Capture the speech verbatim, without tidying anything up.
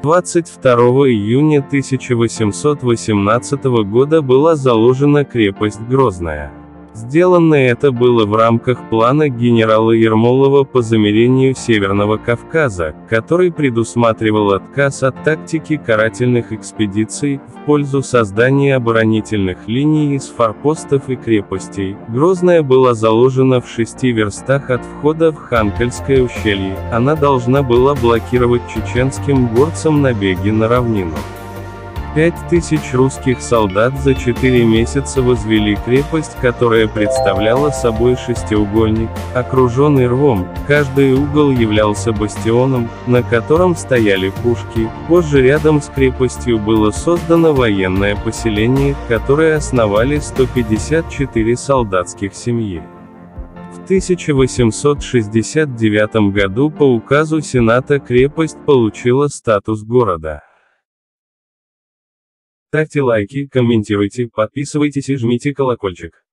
двадцать второго июня тысяча восемьсот восемнадцатого года была заложена крепость Грозная. Сделано это было в рамках плана генерала Ермолова по замирению Северного Кавказа, который предусматривал отказ от тактики карательных экспедиций, в пользу создания оборонительных линий из форпостов и крепостей. Грозная была заложена в шести верстах от входа в Ханкальское ущелье, она должна была блокировать чеченским горцам набеги на равнину. Пять тысяч русских солдат за четыре месяца возвели крепость, которая представляла собой шестиугольник, окруженный рвом, каждый угол являлся бастионом, на котором стояли пушки. Позже рядом с крепостью было создано военное поселение, которое основали сто пятьдесят четыре солдатских семьи. В тысяча восемьсот шестьдесят девятом году по указу Сената крепость получила статус города. Ставьте лайки, комментируйте, подписывайтесь и жмите колокольчик.